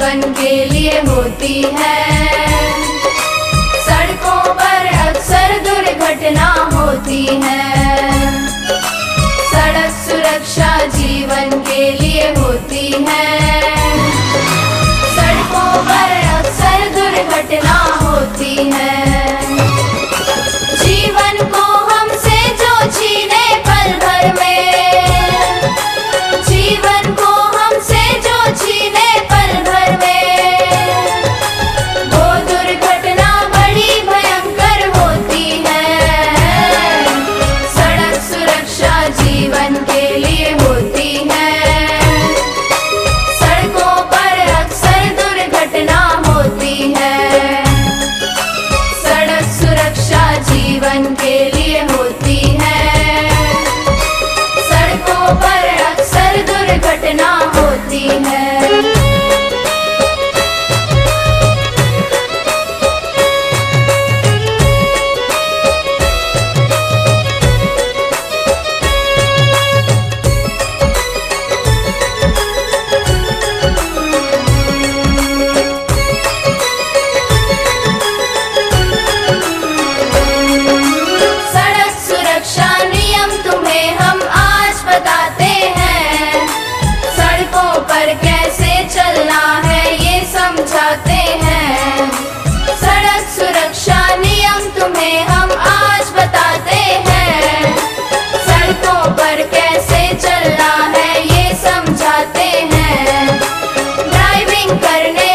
जीवन के लिए होती है। सड़कों पर अक्सर दुर्घटना होती है। सड़क सुरक्षा जीवन के लिए होती है। सड़कों पर अक्सर दुर्घटना होती है। जीवन को हमसे जो छीने पल भर में, जीवन को हमसे जो छीने पल भर में, वो दुर्घटना बड़ी भयंकर होती है। सड़क सुरक्षा जीवन के लिए होती है। सड़कों पर अक्सर दुर्घटना होती है। सड़क सुरक्षा जीवन के लिए होती है। सड़कों पर अक्सर दुर्घटना होती है। सड़क सुरक्षा नियम तुम्हें हम आज बताते हैं। सड़कों पर कैसे चलना है ये समझाते हैं। सड़क सुरक्षा नियम तुम्हें हम आज बताते हैं। सड़कों पर कैसे चलना है ये समझाते हैं। ड्राइविंग करने